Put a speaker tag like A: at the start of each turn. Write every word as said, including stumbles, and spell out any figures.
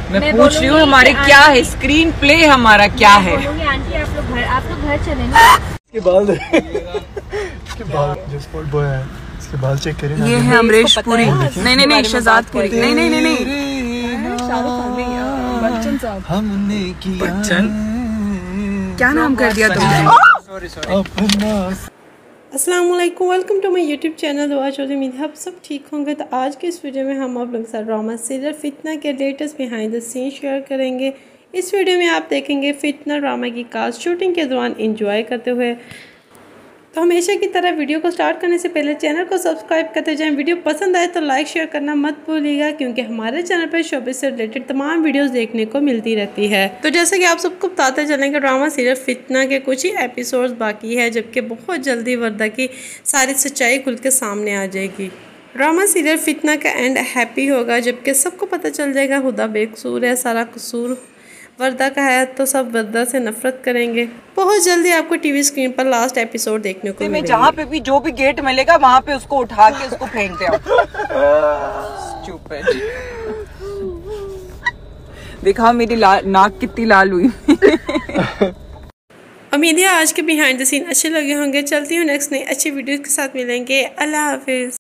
A: मैं, मैं पूछ रही हूँ हमारे क्या है स्क्रीन प्ले, हमारा क्या है?
B: आंटी आप लोग घर आप लोग घर चले ना।
C: इसके बाल इसके बाल जो स्पोर्ट बॉय है इसके बाल चेक करें।
A: ये है अमरीश पुरी। नहीं नहीं नहीं शहजाद पुरी। नहीं नहीं नहीं नहीं
B: शाहरुख खान नहीं, बच्चन साहब।
C: हमने किया
A: बच्चन क्या नाम कर दिया तुमने? Sorry sorry.
D: अस्सलाम वालेकुम, welcome to my YouTube channel Dua Chaudhary. उम्मीद आप सब ठीक होंगे। तो आज के इस वीडियो में हम आप लोगों के साथ ड्रामा सीरियल फितना के latest behind the scene share करेंगे। इस वीडियो में आप देखेंगे फितना ड्रामा की कास्ट शूटिंग के दौरान एंजॉय करते हुए। तो हमेशा की तरह वीडियो को स्टार्ट करने से पहले चैनल को सब्सक्राइब करते जाएं। वीडियो पसंद आए तो लाइक शेयर करना मत भूलिएगा, क्योंकि हमारे चैनल पर शोबिस से रिलेटेड तमाम वीडियोस देखने को मिलती रहती है। तो जैसे कि आप सबको बताते चलेंगे, ड्रामा सीरियल फितना के कुछ ही एपिसोड्स बाकी है, जबकि बहुत जल्दी वर्दा की सारी सच्चाई खुल के सामने आ जाएगी। ड्रामा सीरियल फितना का एंड हैप्पी होगा, जबकि सबको पता चल जाएगा हुदा बेकसूर है, सारा कसूर वर्दा का है, तो सब वर्दा से नफरत करेंगे। बहुत जल्दी आपको टीवी स्क्रीन पर लास्ट एपिसोड देखने को मिलेगा।
A: जहाँ पे भी जो भी गेट मिलेगा वहाँ पे उसको उठा के उसको फेंकते हैं। Stupid। देखा मेरी नाक कितनी लाल हुई।
D: उम्मीद है आज के बिहाइंड द सीन अच्छे लगे होंगे। चलती हूँ नेक्स्ट नई अच्छी वीडियो के साथ मिलेंगे। अल्लाह हाफिज।